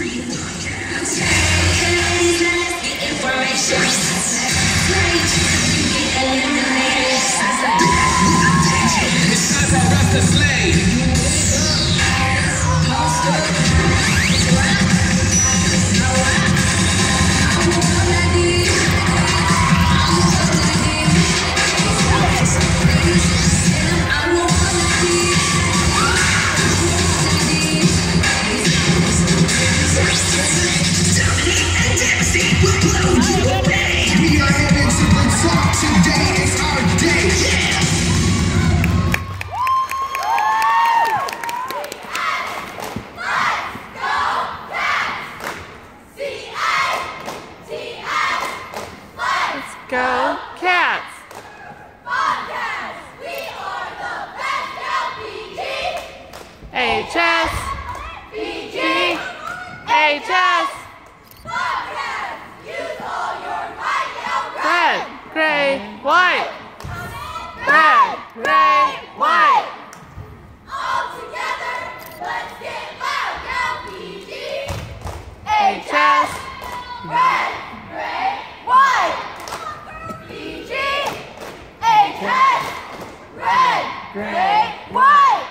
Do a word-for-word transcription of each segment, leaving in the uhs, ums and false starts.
Go Cats! Podcast! We are the best L P G! H S! P G! H S! Podcast! Use all your might now, Red, gray, white! Red, gray, white! All together, let's get loud, L P G! H S! Red, gray, white! P G! H S! Red, gray, white!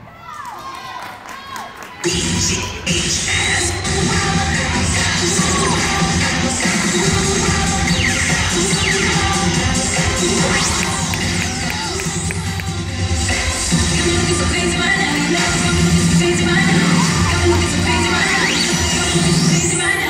B G H S. Crazy right now.